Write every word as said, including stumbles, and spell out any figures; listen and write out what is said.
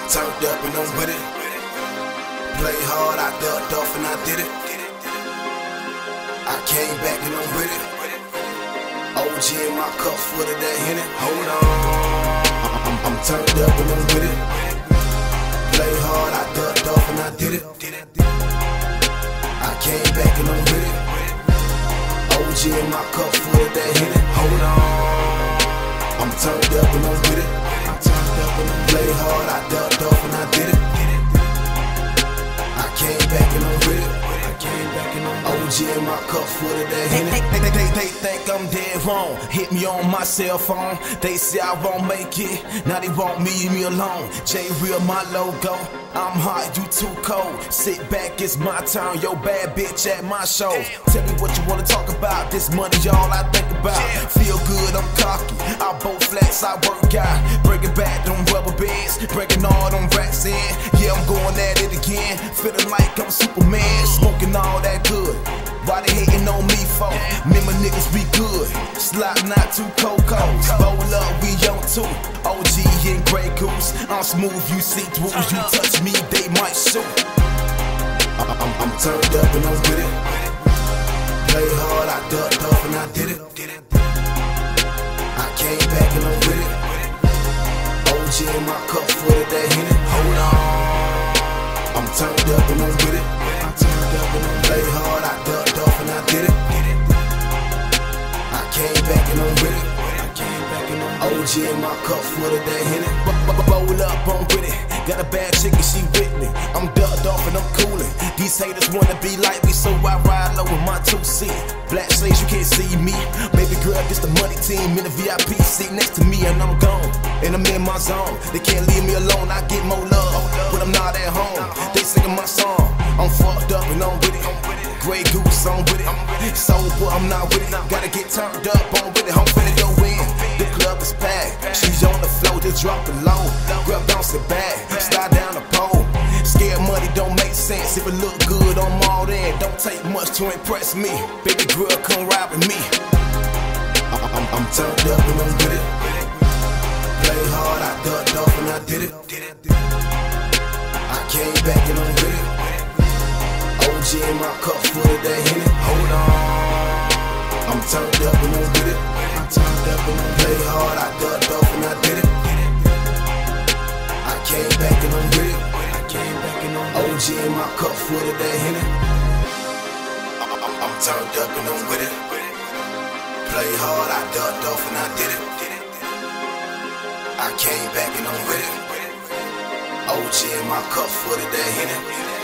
Turned up and I'm with it. Play hard, I ducked off and I did it. I came back and I'm with it. O G in my cup full of that Henny. Hold on, I'm, I'm turned up and I'm with it. Play hard, I ducked off and I did it. I came back and I'm with it. O G in my cup full of that Henny. Hold on, I'm turned up and I'm with it. Play hard, I ducked off and I did it. I came back and I'm with it. I came back and I'm O G in my cup full of that Henny. They, they, they, they think I'm dead wrong. Hit me on my cell phone. They say I won't make it. Now they want me, leave me alone. Jay-Rill my logo. I'm hot, you too cold. Sit back, it's my turn. Yo, bad bitch at my show. Tell me what you wanna talk about. This money, all I think about. Feel good, I'm cocky. I both flex, I work out. Breaking back them rubber bands. Breaking all them racks in. Yeah, I'm going at it again. Feeling like I'm Superman. Smoking all that good. Why they hating on me for? Remember niggas be good. Slot not too cocos. Roll up, we on two. O G and Grey Goose. I'm smooth, you see through. You touch me, they might shoot. I'm, I'm, I'm turned up and I'm with it. Play hard, I ducked off and I did it. I came back and I'm with it. O G in my cup full of that Henny. Hold on, I'm turned up and I'm with it. Play hard, I ducked off and I did it. I came back and I'm with it. O G in my cup full of that Henny. Roll up, I'm with it. Got a bad chick and she with me. I'm ducked off and I'm coolin'. These haters wanna be like me, so I ride low with my two seat. Black shades, you can't see me. Baby girl, this the money team in the V I P seat next to me, and I'm gone. And I'm in my zone. They can't leave me alone. I get more love when I'm not at home. They singing my song. I'm fucked up and I'm with it. Grey Goose, I'm with it. Sober, I'm not with it. Gotta get turned up, I'm with it. I'm finna go in. The club is packed. She's on the floor, just drop it low. Girl, bounce it back. Slide down the pole. Scared money don't make sense. If it look good, I'm all in. Don't take much to impress me. Baby girl, come ride with me. I'm, I'm, I'm turned up and I'm with it. Play hard, I ducked off and I did it. I came back and I'm with it. O G in my cup full of that Henny. Hold on, I'm turned up and I'm with it. Play hard, I ducked off and I did it. I came back and I'm with it. O G in my cup full of that Henny. I'm, I'm, I'm turned up and I'm with it. Play hard, I ducked off and I did it. I came back and I'm with it. O G in my cup full of that Henny.